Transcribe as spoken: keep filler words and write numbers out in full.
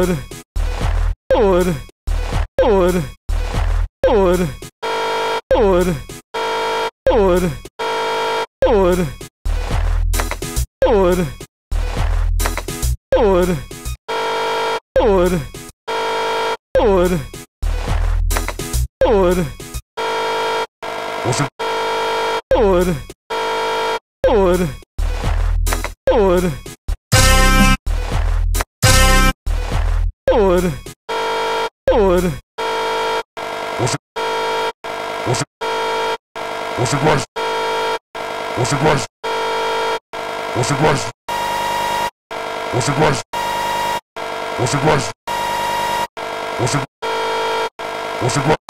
Or, or, or, or, or, or, or, or, or, or, or, or, What's it? or, or, or, or, or, What's it? What's it? What's it was? What's it was? What's it was? What's it was? What's it was? What's it? What's it was?